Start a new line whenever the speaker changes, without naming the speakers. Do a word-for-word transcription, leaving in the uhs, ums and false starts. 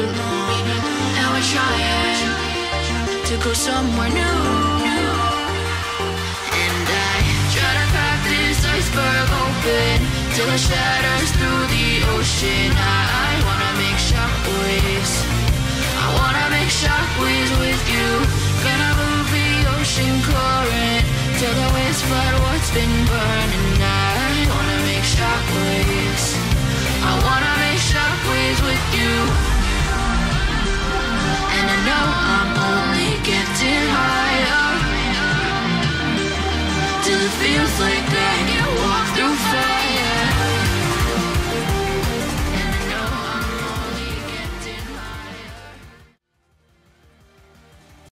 Now we're trying to go somewhere new. And I try to crack this iceberg open till it shatters through the ocean. I wanna make shockwaves. I wanna make shockwaves with you. Gonna move the ocean current till the waves flood what's been burning. I wanna make shockwaves. I wanna make shockwaves with you.